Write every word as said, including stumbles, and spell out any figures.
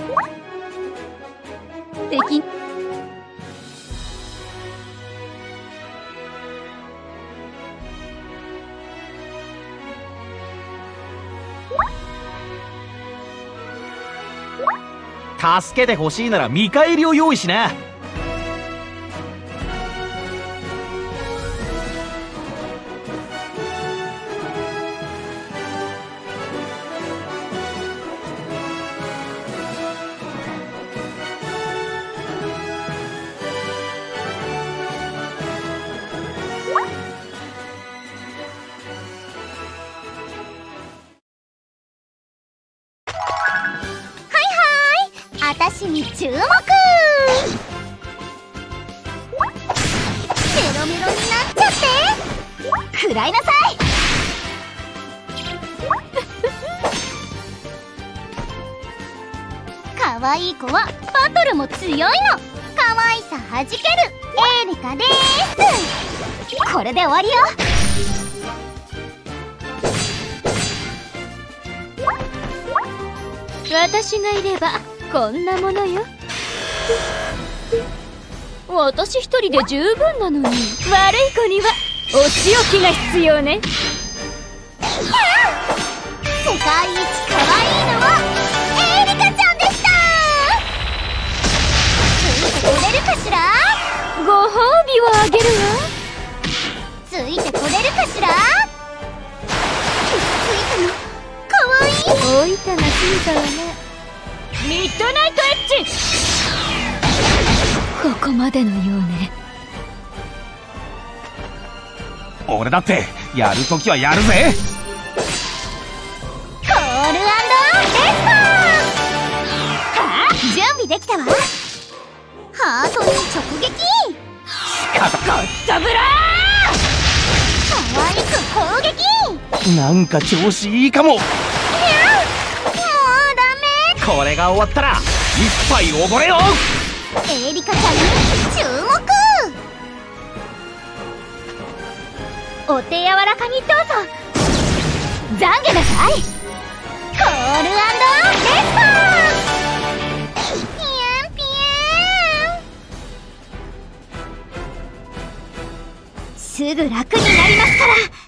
敵助けてほしいなら見返りを用意しな。 私に注目。メロメロになっちゃって食らいなさい。可愛い子はバトルも強いの。可愛さはじけるエーリカでーす。これで終わりよ。 私がいればこんなものよ。私一人で十分なのに、悪い子にはお仕置きが必要ね。 世界一可愛いのはエーリカちゃんでした。ついてこれるかしら。 ご褒美をあげるわ。 ついてこれるかしら。ついたの可愛い。 おいたが過ぎたわね。ミッドナイトエッジ。ここまでのようね。 俺だってやるときはやるぜ。 コール&レスポンス。はあ、準備できたわ。ハートに直撃。 ガッタブラー。可愛く攻撃。 なんか調子いいかも。これが終わったら一杯おごれよ。 エーリカちゃんに注目。お手柔らかにどうぞ。懺悔なさい。コール&レスポンス。ピエンピエン。すぐ楽になりますから